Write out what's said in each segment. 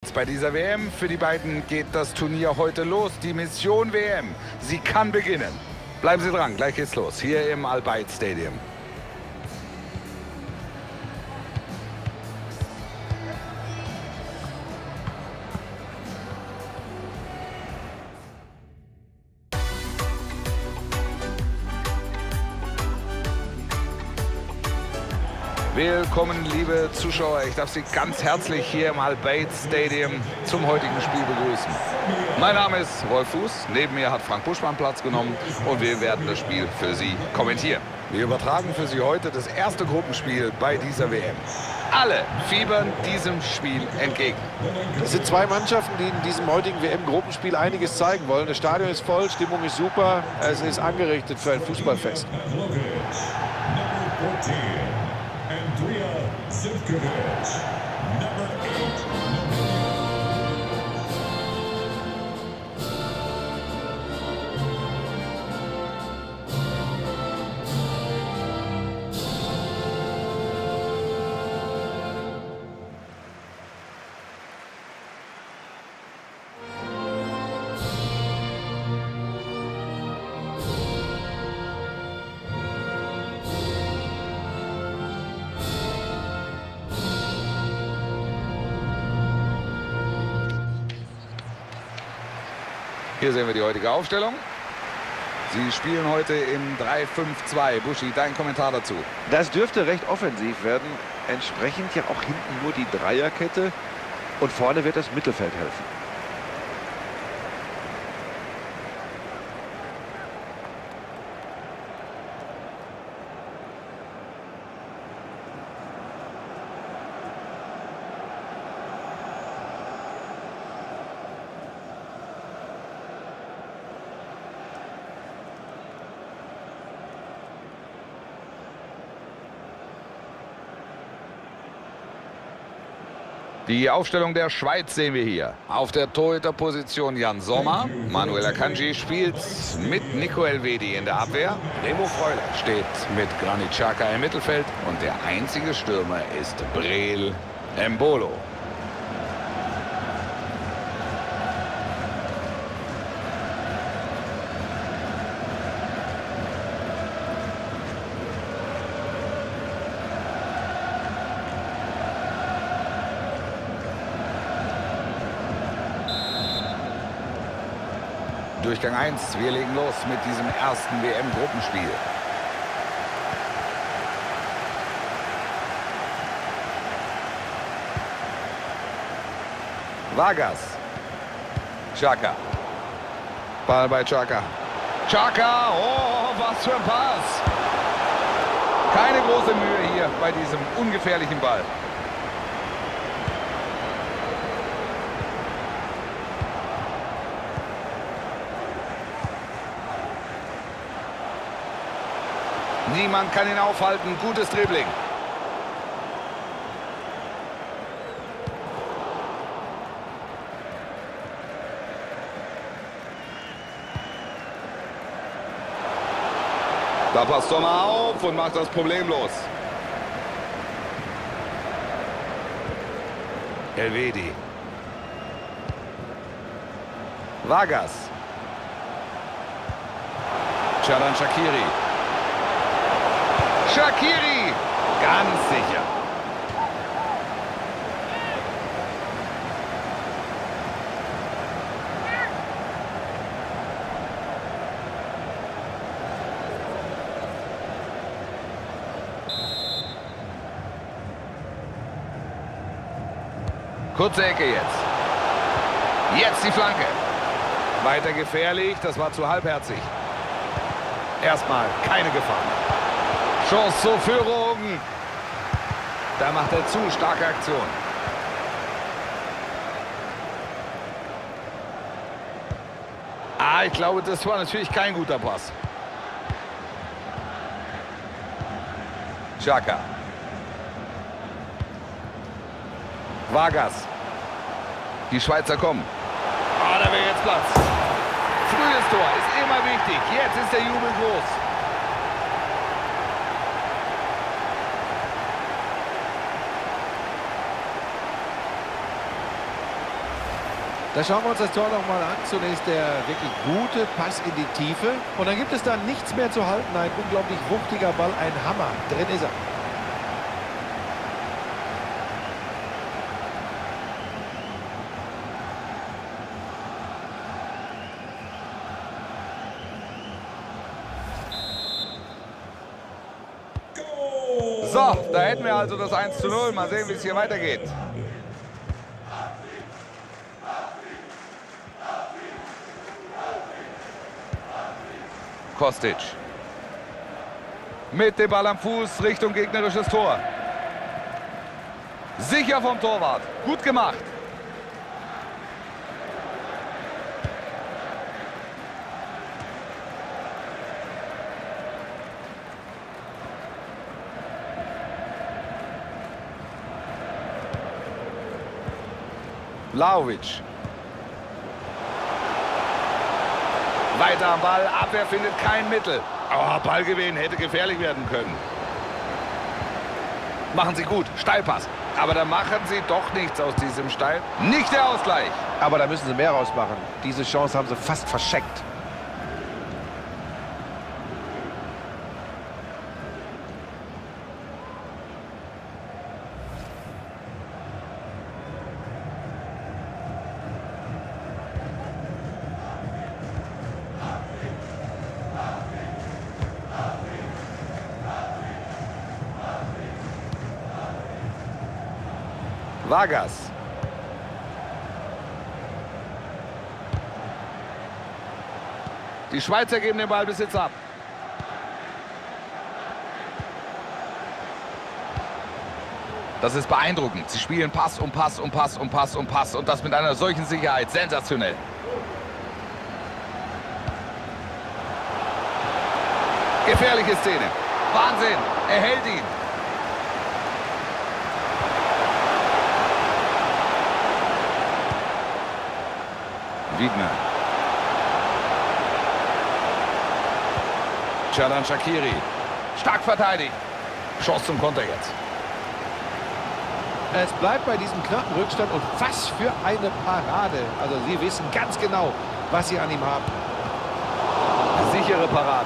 Highlights bei dieser WM. Für die beiden geht das Turnier heute los. Die Mission WM, sie kann beginnen. Bleiben Sie dran, gleich geht's los, hier im Al Bayt Stadium. Willkommen, liebe Zuschauer. Ich darf Sie ganz herzlich hier im Al Bayt Stadium zum heutigen Spiel begrüßen. Mein Name ist Wolf Fuß. Neben mir hat Frank Buschmann Platz genommen und wir werden das Spiel für Sie kommentieren. Wir übertragen für Sie heute das erste Gruppenspiel bei dieser WM. Alle fiebern diesem Spiel entgegen. Es sind zwei Mannschaften, die in diesem heutigen WM-Gruppenspiel einiges zeigen wollen. Das Stadion ist voll, Stimmung ist super. Es ist angerichtet für ein Fußballfest. Andrea Zivkovic, number 8. Hier sehen wir die heutige Aufstellung. Sie spielen heute im 3-5-2. Buschi, dein Kommentar dazu. Das dürfte recht offensiv werden. Entsprechend ja auch hinten nur die Dreierkette. Und vorne wird das Mittelfeld helfen. Die Aufstellung der Schweiz sehen wir hier. Auf der Torhüterposition Jan Sommer. Manuel Akanji spielt mit Nico Elvedi in der Abwehr. Remo Freuler steht mit Granit Xhaka im Mittelfeld. Und der einzige Stürmer ist Breel Embolo. Durchgang 1, wir legen los mit diesem ersten WM-Gruppenspiel. Vargas. Xhaka. Ball bei Xhaka. Xhaka, oh, was für ein Pass. Keine große Mühe hier bei diesem ungefährlichen Ball. Niemand kann ihn aufhalten. Gutes Dribbling. Da passt Sommer auf und macht das problemlos. Elvedi. Vargas. Xherdan Shaqiri. Shaqiri, ganz sicher. Kurze Ecke jetzt. Jetzt die Flanke. Weiter gefährlich, das war zu halbherzig. Erstmal keine Gefahr. Chance zur Führung. Da macht er zu starke Aktion. Ich glaube, das war natürlich kein guter Pass. Xhaka. Vargas. Die Schweizer kommen. Da wäre jetzt Platz. Frühes Tor ist immer wichtig. Jetzt ist der Jubel groß. Da schauen wir uns das Tor noch mal an. Zunächst der wirklich gute Pass in die Tiefe. Und dann gibt es da nichts mehr zu halten. Ein unglaublich wuchtiger Ball, ein Hammer. Drin ist er. So, da hätten wir also das 1:0. Mal sehen, wie es hier weitergeht. Kostic. Mit dem Ball am Fuß Richtung gegnerisches Tor. Sicher vom Torwart. Gut gemacht. Vlahovic. Weiter am Ball, Abwehr findet kein Mittel. Oh, Ballgewinn hätte gefährlich werden können. Machen sie gut, Steilpass. Aber da machen sie doch nichts aus diesem Steil. Nicht der Ausgleich. Aber da müssen sie mehr rausmachen. Diese Chance haben sie fast verschenkt. Vargas. Die Schweizer geben den Ballbesitz ab. Das ist beeindruckend. Sie spielen Pass um Pass um Pass um Pass um Pass und das mit einer solchen Sicherheit. Sensationell. Gefährliche Szene. Wahnsinn. Er hält ihn. Wiedmer. Xherdan Shaqiri. Stark verteidigt. Chance zum Konter jetzt. Es bleibt bei diesem knappen Rückstand und was für eine Parade. Also sie wissen ganz genau, was sie an ihm haben. Sichere Parade.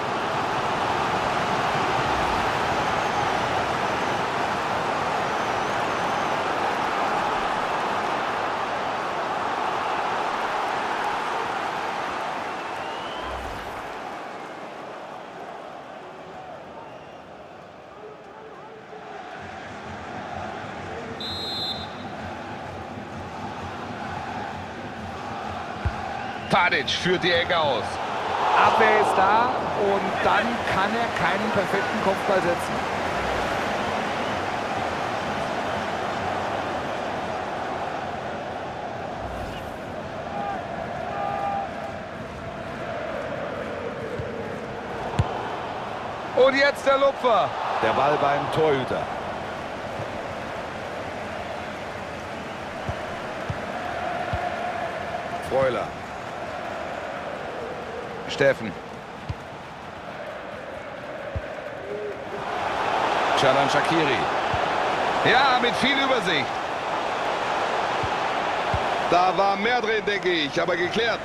Tadic führt die Ecke aus. Abwehr ist da und dann kann er keinen perfekten Kopfball setzen. Und jetzt der Lupfer. Der Ball beim Torhüter. Freuler. Steffen. Xherdan Shaqiri. Ja, mit viel Übersicht. Da war mehr drin, denke ich, aber geklärt.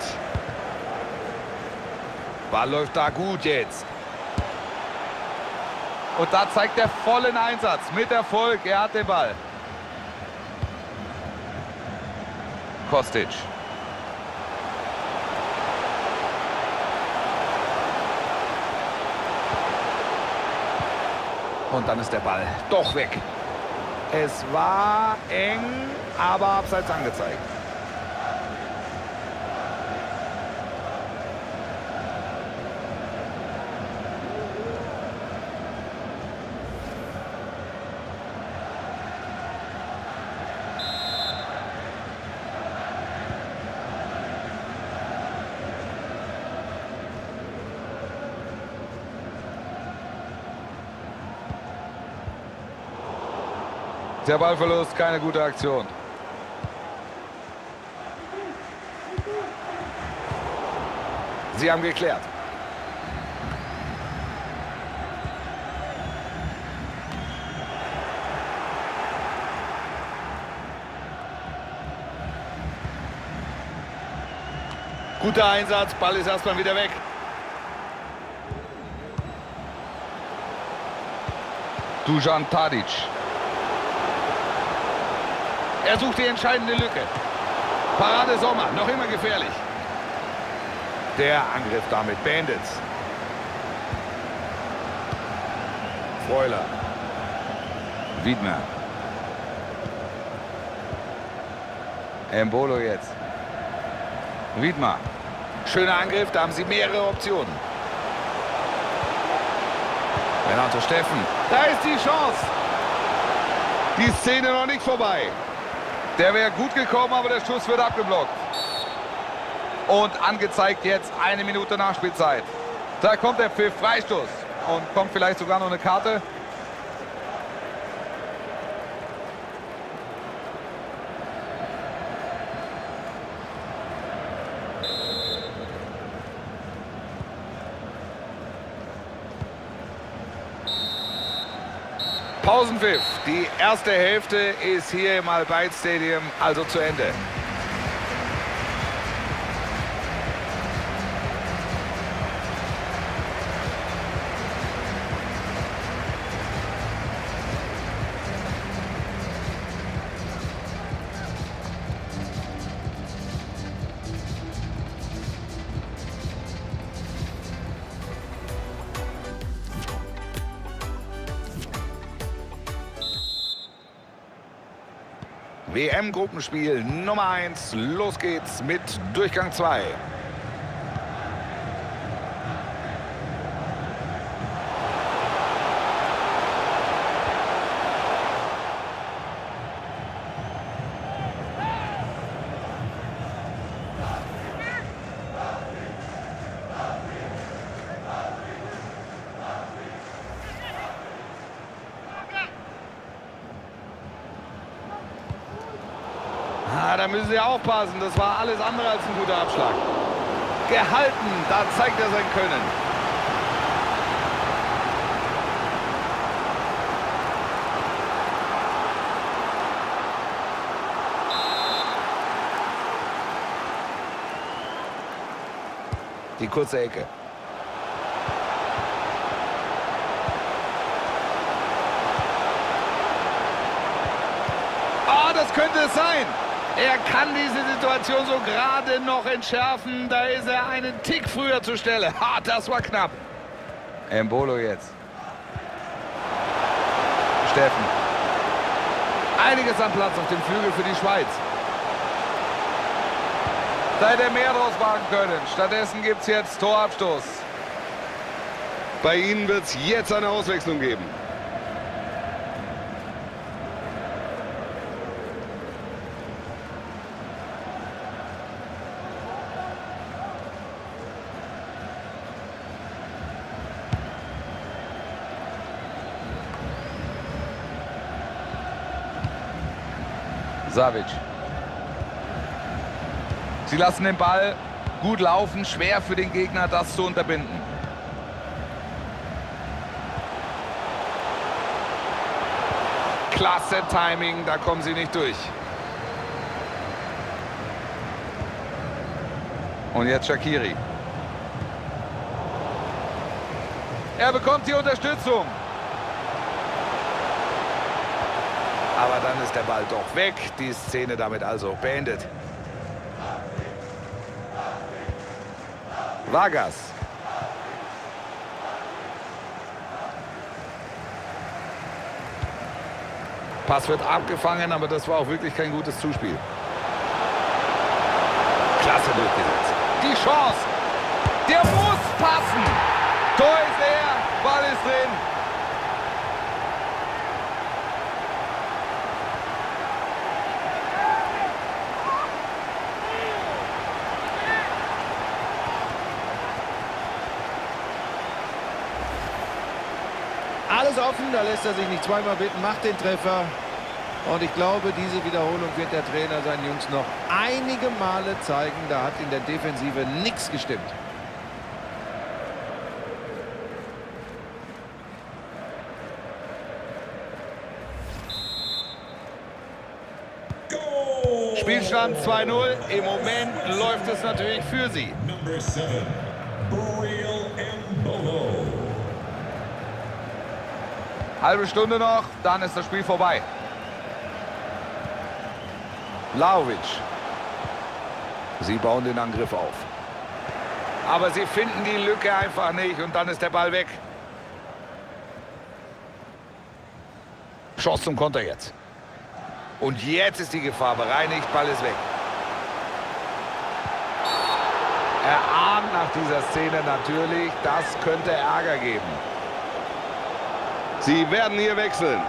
Ball läuft da gut jetzt. Und da zeigt er vollen Einsatz. Mit Erfolg, er hat den Ball. Kostic. Und dann ist der Ball doch weg. Es war eng, aber abseits angezeigt. Der Ballverlust, keine gute Aktion. Sie haben geklärt. Guter Einsatz, Ball ist erstmal wieder weg. Dusan Tadic. Er sucht die entscheidende Lücke. Parade Sommer, noch immer gefährlich. Der Angriff damit beendet. Freuler. Wiedmer. Embolo jetzt. Wiedmer. Schöner Angriff, da haben sie mehrere Optionen. Renato Steffen. Da ist die Chance. Die Szene noch nicht vorbei. Der wäre gut gekommen, aber der Schuss wird abgeblockt. Und angezeigt jetzt 1 Minute Nachspielzeit. Da kommt der Pfiff, Freistoß. Und kommt vielleicht sogar noch eine Karte. Pausenpfiff. Die erste Hälfte ist hier im Al-Bayt Stadium also zu Ende. WM-Gruppenspiel Nummer 1. Los geht's mit Durchgang 2. Da müssen sie aufpassen. Das war alles andere als ein guter Abschlag. Gehalten, da zeigt er sein Können. Die kurze Ecke. Oh, das könnte es sein. Er kann diese Situation so gerade noch entschärfen. Da ist er einen Tick früher zur Stelle. Ha, das war knapp. Embolo jetzt. Steffen. Einiges an Platz auf dem Flügel für die Schweiz. Da hätte er mehr draus machen können. Stattdessen gibt es jetzt Torabstoß. Bei ihnen wird es jetzt eine Auswechslung geben. Savic. Sie lassen den Ball gut laufen, schwer für den Gegner, das zu unterbinden. Klasse Timing, da kommen sie nicht durch. Und jetzt Shaqiri. Er bekommt die Unterstützung. Aber dann ist der Ball doch weg. Die Szene damit also beendet. Vargas. Pass wird abgefangen, aber das war auch wirklich kein gutes Zuspiel. Klasse durchgesetzt. Die Chance. Der muss passen. Tor ist er. Ball ist drin. Alles offen, da lässt er sich nicht zweimal bitten, macht den Treffer. Und ich glaube, diese Wiederholung wird der Trainer seinen Jungs noch einige Male zeigen. Da hat in der Defensive nichts gestimmt. Stand 2:0. Im Moment läuft es natürlich für sie. Number 7, Breel Embolo. Halbe Stunde noch, dann ist das Spiel vorbei. Vlahovic. Sie bauen den Angriff auf. Aber sie finden die Lücke einfach nicht und dann ist der Ball weg. Chance zum Konter jetzt. Und jetzt ist die Gefahr bereinigt, Ball ist weg. Er ahnt nach dieser Szene natürlich, das könnte Ärger geben. Sie werden hier wechseln.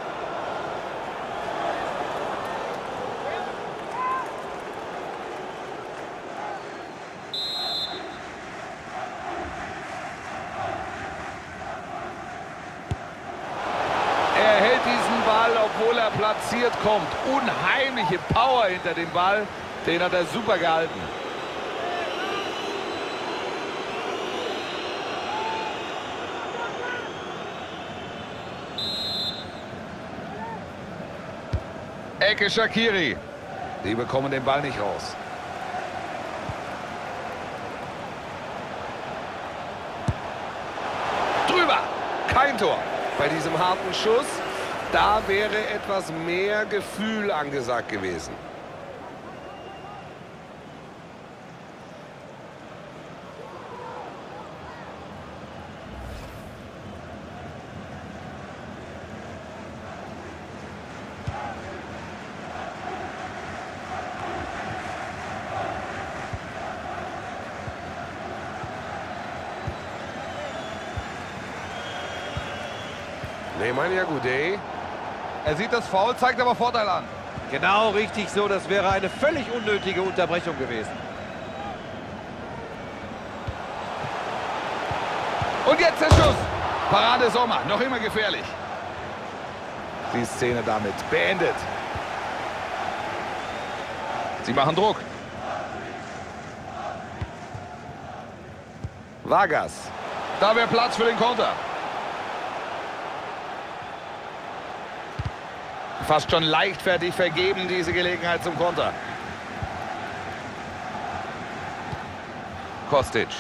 Er hält diesen Ball, obwohl er platziert kommt. Unheimliche Power hinter dem Ball. Den hat er super gehalten. Ecke Shaqiri. Die bekommen den Ball nicht raus. Drüber. Kein Tor. Bei diesem harten Schuss, da wäre etwas mehr Gefühl angesagt gewesen. Nemanja Goudet. Er sieht das Foul, zeigt aber Vorteil an. Genau richtig so, das wäre eine völlig unnötige Unterbrechung gewesen. Und jetzt der Schuss. Parade Sommer, noch immer gefährlich. Die Szene damit beendet. Sie machen Druck. Vargas. Da wäre Platz für den Konter. Fast schon leichtfertig vergeben, diese Gelegenheit zum Konter. Kostic.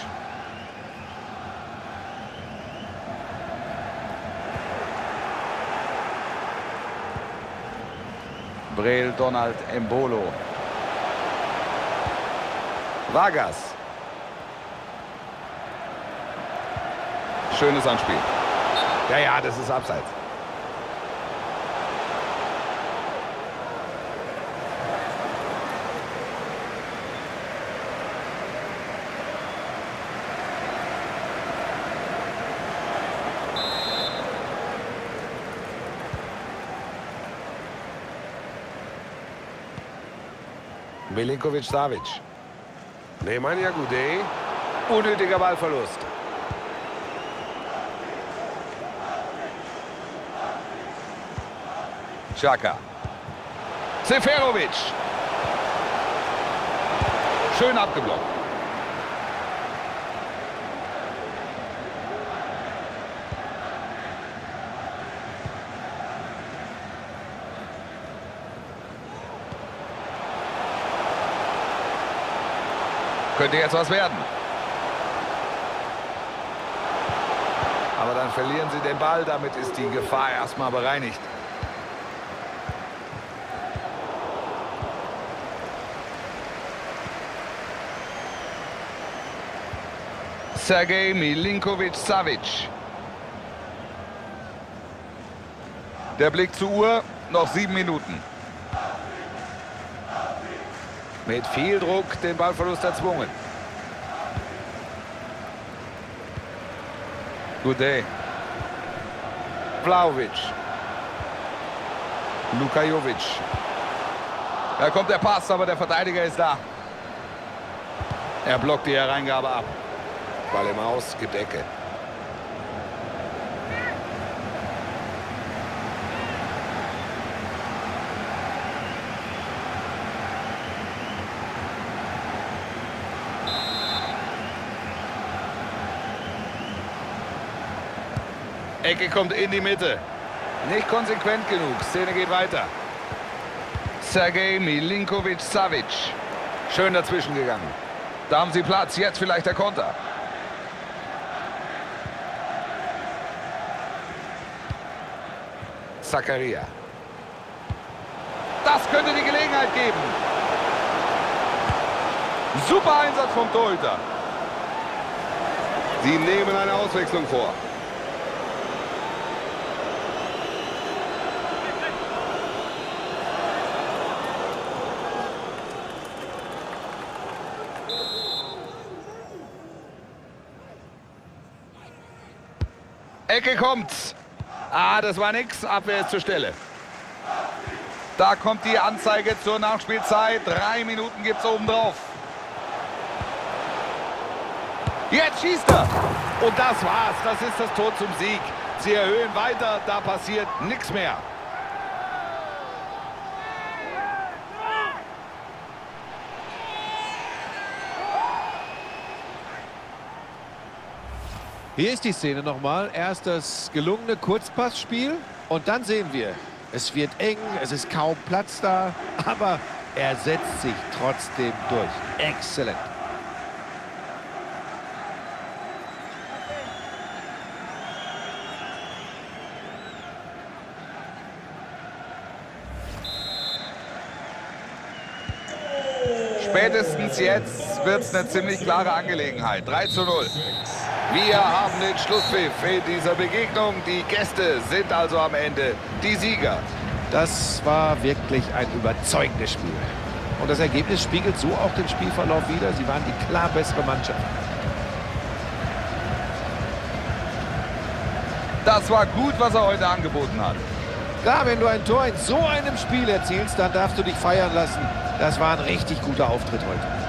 Breel Donald Embolo. Vargas. Schönes Anspiel. Ja, das ist abseits. Milinkovic-Savic. Nemanja Goudet. Unnötiger Ballverlust. Xhaka. Seferovic. Schön abgeblockt. Könnte jetzt was werden. Aber dann verlieren sie den Ball. Damit ist die Gefahr erstmal bereinigt. Sergej Milinkovic-Savic. Der Blick zur Uhr. Noch 7 Minuten. Mit viel Druck den Ballverlust erzwungen. Goudet. Vlahovic. Luka Jovic. Da kommt der Pass, aber der Verteidiger ist da. Er blockt die Hereingabe ab. Ball im Aus, gibt Ecke. Ecke kommt in die Mitte. Nicht konsequent genug. Szene geht weiter. Sergej Milinkovic-Savic. Schön dazwischen gegangen. Da haben sie Platz. Jetzt vielleicht der Konter. Zakaria. Das könnte die Gelegenheit geben. Super Einsatz vom Torhüter. Sie nehmen eine Auswechslung vor. Ecke kommt. Ah, das war nix. Abwehr ist zur Stelle. Da kommt die Anzeige zur Nachspielzeit. 3 Minuten gibt es obendrauf. Jetzt schießt er. Und das war's. Das ist das Tor zum Sieg. Sie erhöhen weiter. Da passiert nichts mehr. Hier ist die Szene nochmal. Erst das gelungene Kurzpassspiel und dann sehen wir, es wird eng, es ist kaum Platz da, aber er setzt sich trotzdem durch. Exzellent. Spätestens jetzt wird es eine ziemlich klare Angelegenheit. 3:0. Wir haben den Schlusspfiff in dieser Begegnung. Die Gäste sind also am Ende die Sieger. Das war wirklich ein überzeugendes Spiel. Und das Ergebnis spiegelt so auch den Spielverlauf wider. Sie waren die klar bessere Mannschaft. Das war gut, was er heute angeboten hat. Klar, wenn du ein Tor in so einem Spiel erzielst, dann darfst du dich feiern lassen. Das war ein richtig guter Auftritt heute.